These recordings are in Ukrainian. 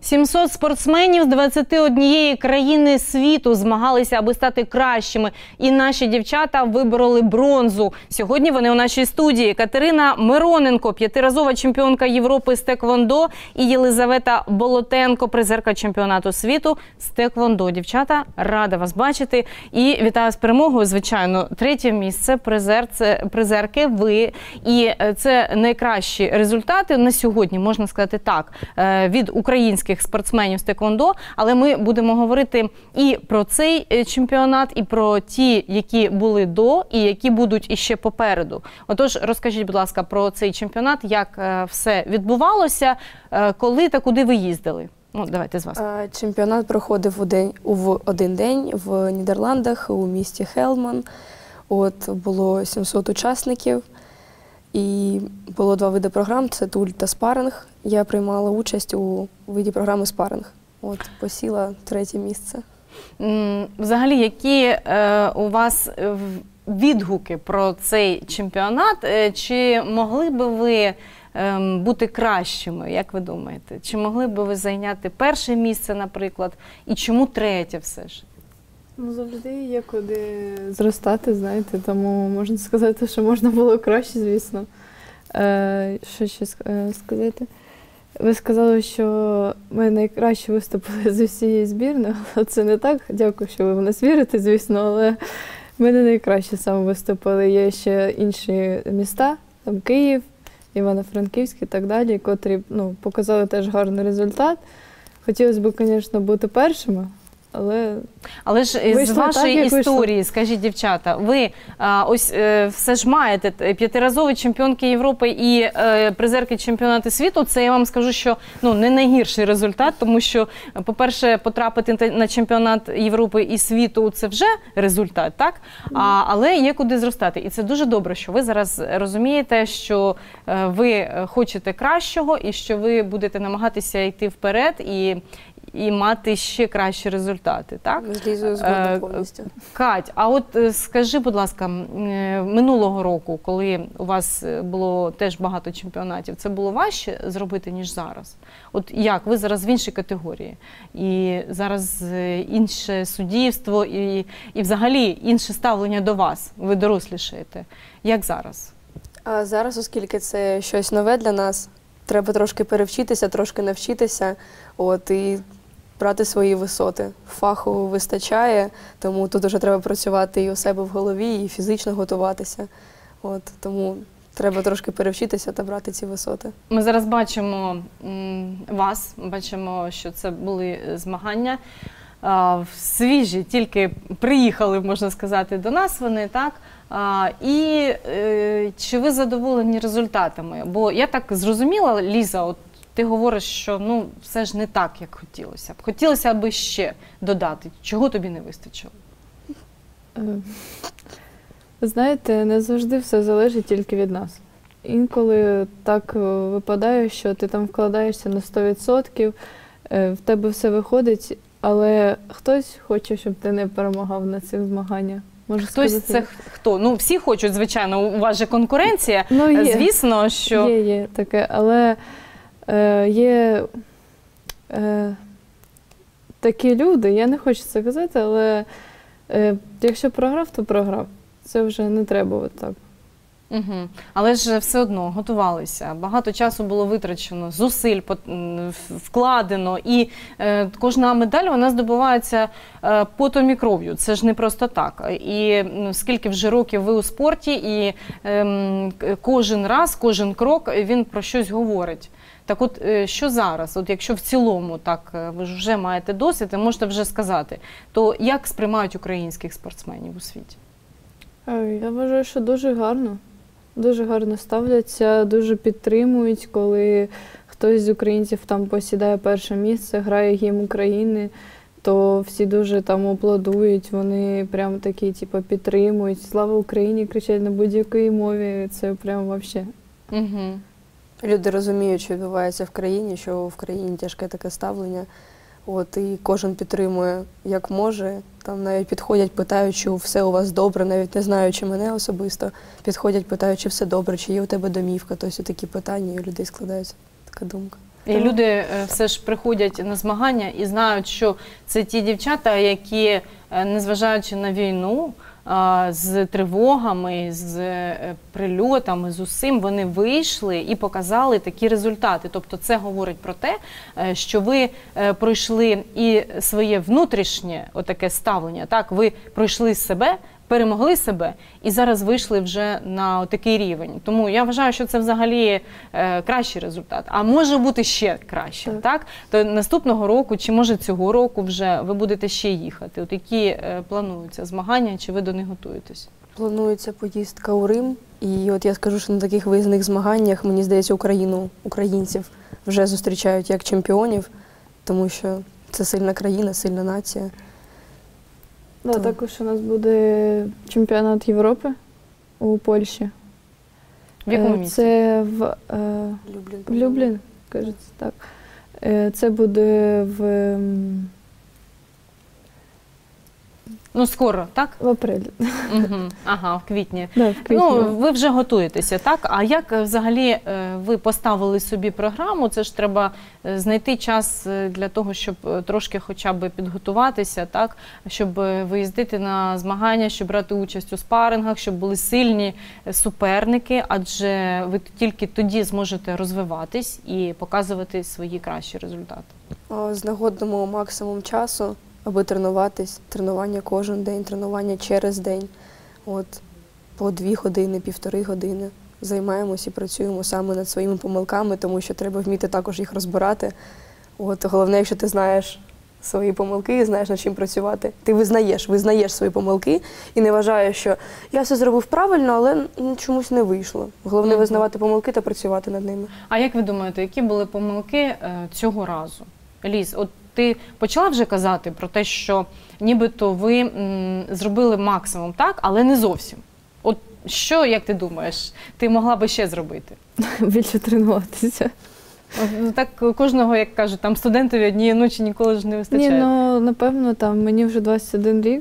700 спортсменів з 21 країни світу змагалися, аби стати кращими. І наші дівчата вибороли бронзу. Сьогодні вони у нашій студії. Катерина Мироненко, п'ятиразова чемпіонка Європи з теквондо, і Єлизавета Болотенко, призерка чемпіонату світу з теквондо. Дівчата, рада вас бачити. І вітаю з перемогою, звичайно. Третє місце, призерки, ви. І це найкращі результати на сьогодні, можна сказати так, від українських спортсменів з теквондо, але ми будемо говорити і про цей чемпіонат, і про ті, які були до, і які будуть іще попереду. Отож, розкажіть, будь ласка, про цей чемпіонат, як все відбувалося, коли та куди ви їздили? Ну, давайте з вас. Чемпіонат проходив в один день в Нідерландах, у місті Хелман. От, було 700 учасників. І було два види програм – це туль та спаринг. Я приймала участь у виді програми спаринг. От, посіла третє місце. Взагалі, які у вас відгуки про цей чемпіонат? Чи могли би ви бути кращими, як ви думаєте? Чи могли б ви зайняти перше місце, наприклад? І чому третє все ж? Ну, завжди є куди зростати, знаєте, тому можна сказати, що можна було краще, звісно. Що ще сказати? Ви сказали, що ми найкраще виступили з усієї збірної, але це не так. Дякую, що ви в нас вірите, звісно, але ми не найкраще саме виступили. Є ще інші міста, там Київ, Івано-Франківськ і так далі, котрі показали теж гарний результат. Хотілося б, звісно, бути першими. Але ж з вашої історії, скажіть, дівчата, ви ось все ж маєте п'ятиразові чемпіонки Європи і призерки чемпіонату світу. Це я вам скажу, що не найгірший результат, тому що, по-перше, потрапити на чемпіонат Європи і світу – це вже результат, так? Але є куди зростати. І це дуже добре, що ви зараз розумієте, що ви хочете кращого і що ви будете намагатися йти вперед і мати ще кращі результати, так? Злізую згодом повністю. Кать, а от скажи, будь ласка, минулого року, коли у вас було теж багато чемпіонатів, це було важче зробити, ніж зараз? От як? Ви зараз в іншій категорії. І зараз інше суддівство і взагалі інше ставлення до вас. Ви дорослішаєте. Як зараз? А зараз, оскільки це щось нове для нас, треба трошки перевчитися, трошки навчитися, і брати свої висоти. Фаху вистачає, тому тут вже треба працювати і у себе в голові, і фізично готуватися. Тому треба трошки перевчитися та брати ці висоти. Ми зараз бачимо вас, бачимо, що це були змагання свіжі, тільки приїхали, можна сказати, до нас вони, так? І чи ви задоволені результатами? Бо я так зрозуміла, Ліза, от ти говориш, що все ж не так, як хотілося б. Хотілося б ще додати. Чого тобі не вистачило? Знаєте, не завжди все залежить тільки від нас. Інколи так випадає, що ти там вкладаєшся на 100%, в тебе все виходить, але хтось хоче, щоб ти не перемагав на цих змаганнях. Хтось це хто? Всі хочуть, звичайно, у вас же конкуренція, звісно, що… Є таке, але є такі люди, я не хочу це казати, але якщо програв, то програв. Це вже не треба отак. Але ж все одно готувалися, багато часу було витрачено, зусиль вкладено, і кожна медаль, вона здобувається потом і кров'ю, це ж не просто так. І скільки вже років ви у спорті, і кожен раз, кожен крок, він про щось говорить. Так от, що зараз, от якщо в цілому, так, ви ж вже маєте досвід, і можете вже сказати, то як сприймають українських спортсменів у світі? Я вважаю, що дуже гарно. Дуже гарно ставляться, дуже підтримують, коли хтось з українців там посідає перше місце, грає гімн України, то всі дуже там аплодують, вони прям такі, підтримують. Слава Україні кричать на будь-якій мові, це прям вообще. Люди розуміють, що відбувається в країні, що в країні тяжке таке ставлення. І кожен підтримує, як може. Там навіть підходять, питають, чи все у вас добре, навіть не знаючи мене особисто. Підходять, питають, чи все добре, чи є у тебе домівка. Тобто такі питання, і у людей складається така думка. І люди все ж приходять на змагання і знають, що це ті дівчата, які, незважаючи на війну, з тривогами, з прильотами, з усім, вони вийшли і показали такі результати. Тобто це говорить про те, що ви пройшли і своє внутрішнє отаке ставлення, так, ви пройшли себе, перемогли себе і зараз вийшли вже на такий рівень. Тому я вважаю, що це взагалі кращий результат. А може бути ще краще, так? То наступного року, чи може цього року вже ви будете ще їхати? От які плануються змагання, чи ви до них готуєтесь? Планується поїздка у Рим. І от я скажу, що на таких виїзних змаганнях, мені здається, українців вже зустрічають як чемпіонів, тому що це сильна країна, сильна нація. Да, також у нас буде чемпіонат Європи у Польщі. В якому місці? Це в Люблін, кажеться, так. Це буде Ну, скоро, так? в апрелі. Ага, в квітні. Да, в квітні. Ну, ви вже готуєтеся, так? А як взагалі ви поставили собі програму? Це ж треба знайти час для того, щоб трошки хоча б підготуватися, так? Щоб виїздити на змагання, щоб брати участь у спарингах, щоб були сильні суперники, адже ви тільки тоді зможете розвиватись і показувати свої кращі результати. Знаходимо максимум часу, аби тренуватись. Тренування кожен день, тренування через день. От, по 2 години, 1,5 години займаємось і працюємо саме над своїми помилками, тому що треба вміти також їх розбирати. От, головне, якщо ти знаєш свої помилки і знаєш, над чим працювати, ти визнаєш свої помилки і не вважаєш, що я все зробив правильно, але чомусь не вийшло. Головне визнавати помилки та працювати над ними. А як ви думаєте, які були помилки цього разу? Ліз, от ти почала вже казати про те, що нібито ви зробили максимум, так, але не зовсім. От що, як ти думаєш, ти могла би ще зробити? Більше тренуватися. Так кожного, як кажуть, там студентові однієї ночі ніколи ж не вистачає. Ні, ну, напевно, там мені вже 21 рік,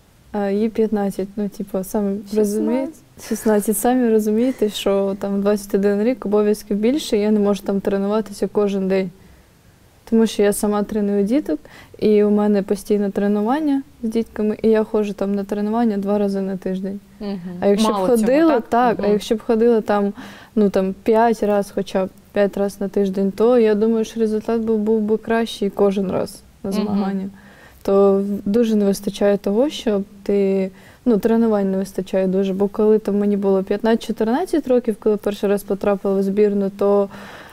а їй 15. Ну, типу, самі розумієте, 16. Самі розумієте, що там 21 рік обов'язків більше, і я не можу там тренуватися кожен день. Тому що я сама треную діток, і у мене постійне тренування з дітками, і я ходжу там на тренування 2 рази на тиждень. А якщо б ходила, а якщо б ходила там, ну, там 5 разів, хоча б 5 разів на тиждень, то я думаю, що результат був би кращий кожен раз на змагання. То дуже не вистачає того, щоб ти, ну, тренувань не вистачає дуже, бо коли там мені було 15-14 років, коли перший раз потрапила в збірну, то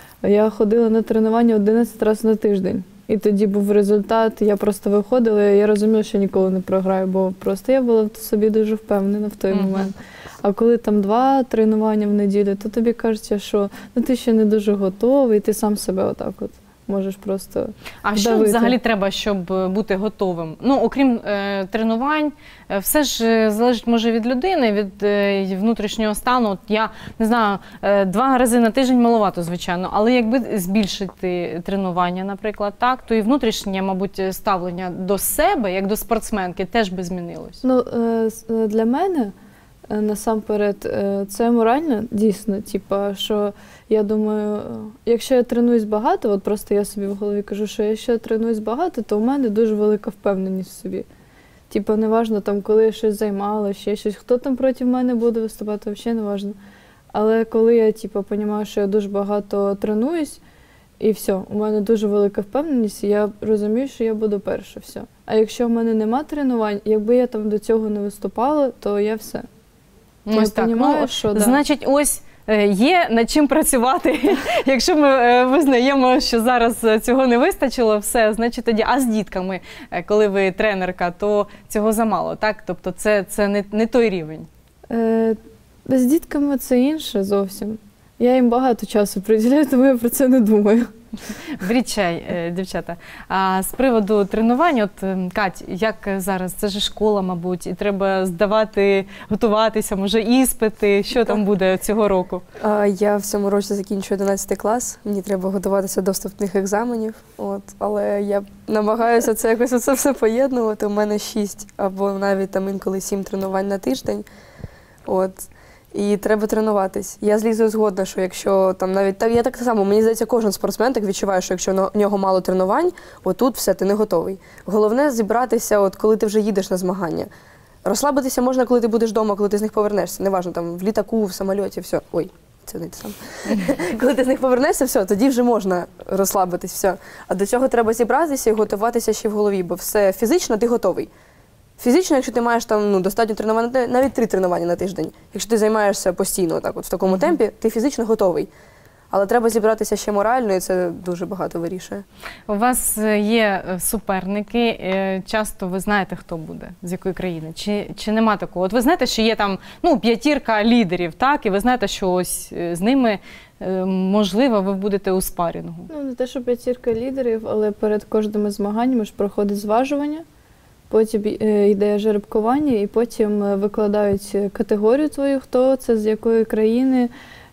я ходила на тренування 11 разів на тиждень. І тоді був результат, я просто виходила, і я розуміла, що ніколи не програю, бо просто я була в собі дуже впевнена в той момент. А коли там 2 тренування в неділю, то тобі кажеться, що ну, ти ще не дуже готовий, ти сам себе отак от можеш просто А давити. що взагалі треба, щоб бути готовим? Ну, окрім тренувань, все ж залежить, може, від людини, від внутрішнього стану. От я, не знаю, 2 рази на тиждень маловато, звичайно, але якби збільшити тренування, наприклад, так, то і внутрішнє, мабуть, ставлення до себе, як до спортсменки, теж би змінилось. Ну, для мене, насамперед, це морально, дійсно, типа, що я думаю, якщо я тренуюсь багато, от просто я собі в голові кажу, що якщо я тренуюсь багато, то у мене дуже велика впевненість в собі. Типа, неважно, там, коли я щось займала, ще щось, хто там проти мене буде виступати, взагалі неважно. Але коли я, типа, розумію, що я дуже багато тренуюсь, і все, у мене дуже велика впевненість, і я розумію, що я буду перша, все. А якщо в мене нема тренувань, якби я там до цього не виступала, то я все. Ось так. Розумію, що, да. Значить, ось є над чим працювати. Якщо ми визнаємо, що зараз цього не вистачило, все, значить тоді, а з дітками, коли ви тренерка, то цього замало, так? Тобто це не той рівень. З дітками це інше зовсім. Я їм багато часу приділяю, тому я про це не думаю. Беріть чай, дівчата. А з приводу тренувань, от, Кать, як зараз? Це ж школа, мабуть, і треба здавати, готуватися, може, іспити. Що там буде цього року? Я в цьому році закінчую 11 клас, мені треба готуватися до вступних екзаменів, але я намагаюся це якось оце все поєднувати. У мене 6 або навіть там інколи 7 тренувань на тиждень. І треба тренуватись. Я з Лізою згодна, що якщо там навіть так, я так само, мені здається, кожен спортсмен так відчуває, що якщо в нього мало тренувань, отут все, ти не готовий. Головне зібратися, от коли ти вже їдеш на змагання. Розслабитися можна, коли ти будеш вдома, коли ти з них повернешся. Неважно, там в літаку, в самольоті, все. Ой, це не те саме. Коли ти з них повернешся, все, тоді вже можна розслабитись, все. А до цього треба зібратися і готуватися ще в голові, бо все фізично ти готовий. Фізично, якщо ти маєш там достатньо тренувань, навіть 3 тренування на тиждень. Якщо ти займаєшся постійно так, от в такому темпі, ти фізично готовий. Але треба зібратися ще морально, і це дуже багато вирішує. У вас є суперники, часто ви знаєте, хто буде, з якої країни, чи нема такого? От ви знаєте, що є там 5 лідерів, так, і ви знаєте, що ось з ними, можливо, ви будете у спарінгу. Ну, не те, що 5 лідерів, але перед кожними змаганнями ж проходить зважування, потім йде жеребкування, і потім викладають категорію твою, хто це, з якої країни.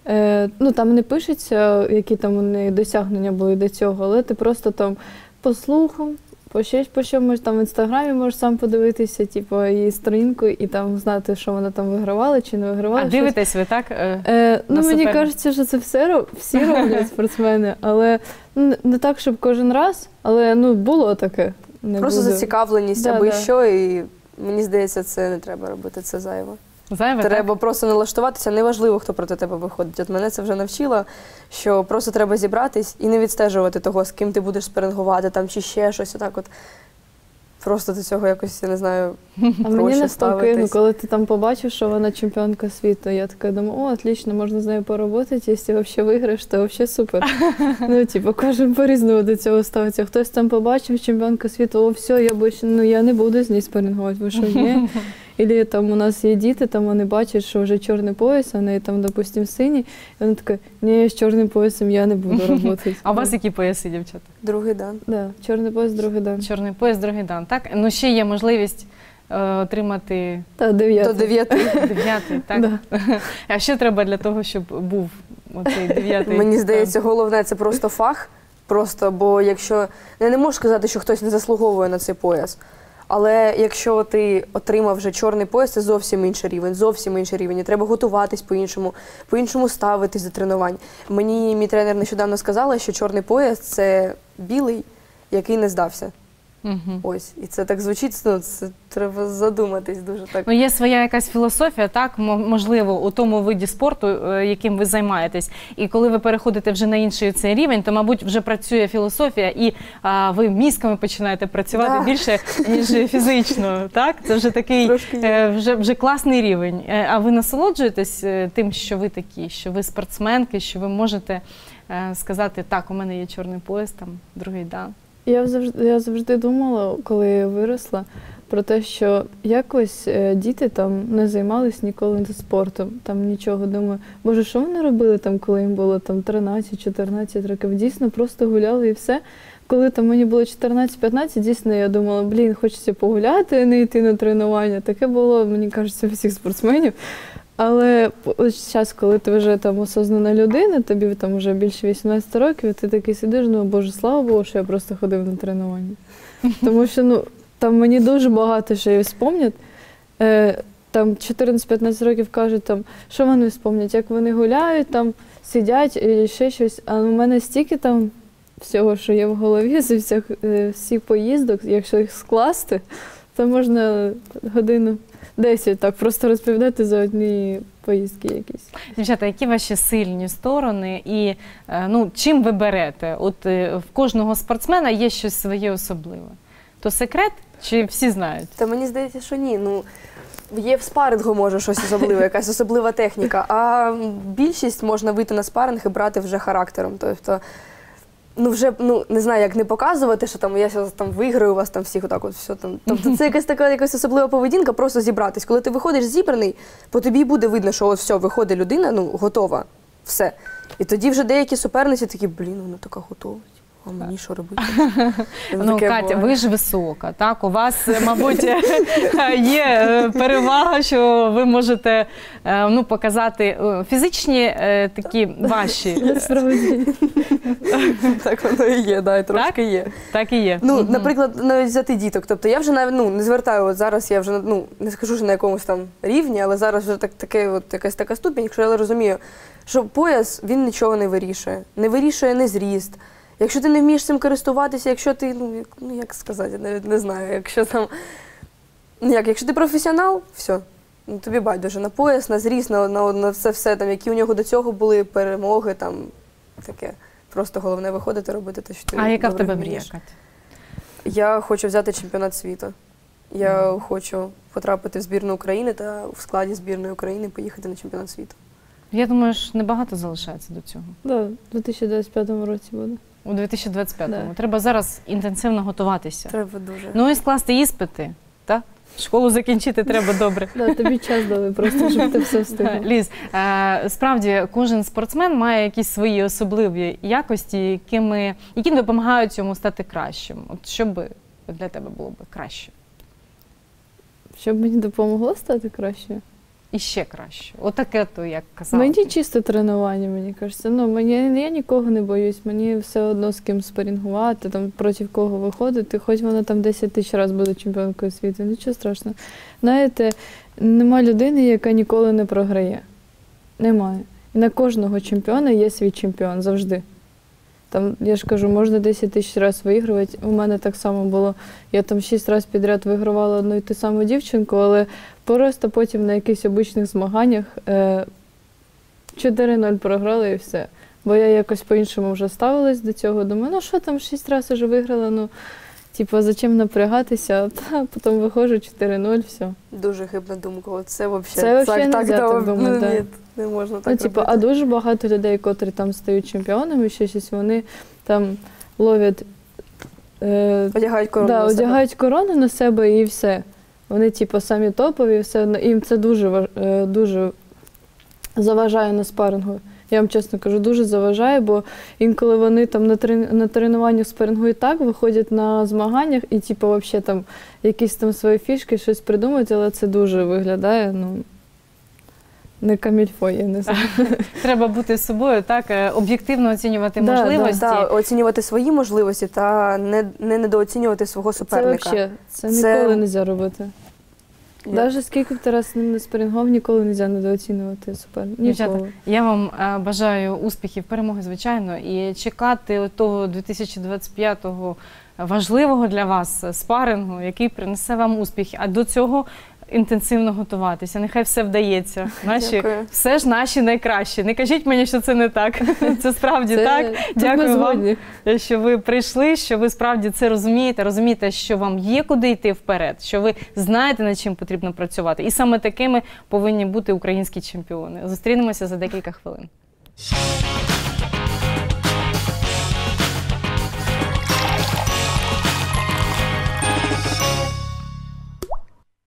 Ну, там не пишеться, які там вони досягнення були до цього, але ти просто там по слухам, по чомусь там в Інстаграмі можеш сам подивитися, типу, її сторінку, і там знати, що вона там вигравала чи не вигравала. А дивитесь ви, так? Ну, мені кажеться, що це всі роблять спортсмени, але не так, щоб кожен раз, але було таке. Просто зацікавленість або що, і мені здається, це не треба робити, це зайво. Зайве, треба так? Просто налаштуватися, неважливо, хто проти тебе виходить. От мене це вже навчило, що просто треба зібратись і не відстежувати того, з ким ти будеш спарингувати там, чи ще щось. Отак от. Просто до цього якось, я не знаю, А мені навпаки, коли ти там побачив, що вона чемпіонка світу, я така думаю, отлично, можна з нею поработати, якщо взагалі виграєш, то взагалі супер. Кожен по-різному до цього ставиться. Хтось там побачив чемпіонка світу, все, я не буду з нею спарингувати, ви що, ні? Або там у нас є діти, там вони бачать, що вже чорний пояс, а в неї там, допустим, синій, і вона така, ні, з чорним поясом я не буду працювати. А у вас які пояси, дівчата? Другий дан. Так, чорний пояс, другий дан. Чорний пояс, другий дан, так? Ну, ще є можливість отримати... Та, 9. До 9. 9, так? Да. А що треба для того, щоб був оцей 9? Мені здається, головне – це просто фах. Просто, бо якщо... Я не можу сказати, що хтось не заслуговує на цей пояс. Але якщо ти отримав вже чорний пояс, це зовсім інший рівень. І треба готуватись по-іншому ставитись до тренувань. Мені мій тренер нещодавно сказала, що чорний пояс – це білий, який не здався. Ось. І це так звучить, це треба задуматись дуже так. Ну, є своя якась філософія, так, можливо, у тому виді спорту, яким ви займаєтесь. І коли ви переходите вже на інший цей рівень, то, мабуть, вже працює філософія, і ви мізками починаєте працювати більше, ніж фізично, так? Це вже такий, вже класний рівень. А ви насолоджуєтесь тим, що ви такі, що ви спортсменки, що ви можете сказати, так, у мене є чорний пояс, там, другий дан? Я завжди думала, коли я виросла, про те, що якось діти там не займалися ніколи спортом, там нічого. Думаю, боже, що вони робили там, коли їм було там 13-14 років? Дійсно, просто гуляли і все. Коли там мені було 14-15, дійсно, я думала, хочеться погуляти, а не йти на тренування. Таке було, мені кажеться, у всіх спортсменів. Але ось зараз, коли ти вже там осознана людина, тобі там вже більше 18 років, і ти такий сидиш, боже, слава Богу, що я просто ходив на тренування. Тому що, там мені дуже багато що вспомнять. Там 14-15 роких кажуть, там, що вони вспомнять, як вони гуляють, там сидять і ще щось. А у мене стільки там всього, що є в голові, з всіх поїздок, якщо їх скласти, то можна годину 10 так просто розповідати за одні поїздки якісь. Дівчата, які ваші сильні сторони і чим ви берете? От в кожного спортсмена є щось своє особливе. То секрет чи всі знають? Та мені здається, що ні. Є в спарингу, може, щось особливе, якась особлива техніка, а більшість можна вийти на спаринг і брати вже характером. Тобто, не знаю, як не показувати, що там я зараз там виграю у вас там всіх, отак от все там. Тобто це якась особлива поведінка, просто зібратись. Коли ти виходиш зібраний, по тобі буде видно, що от все, виходить людина, готова, все. І тоді вже деякі суперниці такі, вона така готова. а мені що робити? Ну, Таке Катя, буває. ви ж висока, так? У вас, мабуть, є перевага, що ви можете показати фізичні такі ваші. Справді. Так воно і є, да, і трошки є. Так і є. Ну, Мгм. наприклад, навіть взяти діток. Тобто я вже не звертаю, от зараз я вже не скажу, що на якомусь там рівні, але зараз вже якась така ступінь, якщо я розумію, що пояс, він нічого не вирішує. Не вирішує не зріст. Якщо ти не вмієш цим користуватися, якщо ти, як сказати, я навіть не знаю, якщо там, якщо ти професіонал, все, тобі байдуже на пояс, на зріст, на це все, там, які у нього до цього були перемоги, там, таке. Просто головне виходити, робити те, що ти А яка в добре тебе мрія, вмієш. Катя? Я хочу взяти чемпіонат світу. Я хочу потрапити в збірну України та в складі збірної України поїхати на чемпіонат світу. Я думаю, ж небагато залишається до цього. Да, в 2025 році буде. У 2025-му. Да. Треба зараз інтенсивно готуватися. Треба дуже. Ну і скласти іспити, так? Школу закінчити треба добре. Да, тобі час дали просто, щоб ти все встигла. Ліз, справді кожен спортсмен має якісь свої особливі якості, які допомагають йому стати кращим. От що би для тебе було б краще? Щоб мені допомогло стати краще? І ще краще. Отаке то, як казала. Мені чисто тренування, мені кажеться. Я нікого не боюсь, мені все одно з ким спарінгувати, там, проти кого виходити, хоч вона там 10 тисяч разів буде чемпіонкою світу, нічого страшного. Знаєте, нема людини, яка ніколи не програє. Немає. І на кожного чемпіона є свій чемпіон завжди. Там, я ж кажу, можна 10 тисяч разів виігрувати. У мене так само було. Я там 6 разів підряд вигравала одну і ту саму дівчинку, але просто потім на якихось обичних змаганнях 4-0 програла і все. Бо я якось по-іншому вже ставилась до цього. Думаю, ну що там, 6 разів вже виграла, зачем напрягатися? Та потім виходжу 4-0, все. Дуже хибна думка. Це взагалі Це взагалі нельзя так думати, да. Ні, не можна так робити. А дуже багато людей, котрі там стають чемпіонами, ще щось, вони там ловлять, Одягають корону на себе. одягають корону на себе і все. Вони самі топові, все одно. Їм це дуже заважає на спарингу. Я вам чесно кажу, дуже заважає, бо інколи вони там на тренуванні в спарингу і так виходять на змаганнях і взагалі там якісь там свої фішки, щось придумують, але це дуже виглядає, не камільфо, я не знаю. Треба бути з собою, так, об'єктивно оцінювати можливості. Так, оцінювати свої можливості та не недооцінювати свого суперника. Це ніколи не можна робити. Навіть скільки б ти раз з ним не спарінгував, ніколи не можна недооцінювати суперника. Дівчата, я вам бажаю успіхів, перемоги, звичайно, і чекати того 2025-го важливого для вас спарингу, який принесе вам успіх. А до цього інтенсивно готуватися. Нехай все вдається. Все ж наші найкращі. Не кажіть мені, що це не так. Це справді так. Дякую вам, що ви прийшли, що ви справді це розумієте, що вам є куди йти вперед, що ви знаєте, над чим потрібно працювати. І саме такими повинні бути українські чемпіони. Зустрінемося за декілька хвилин.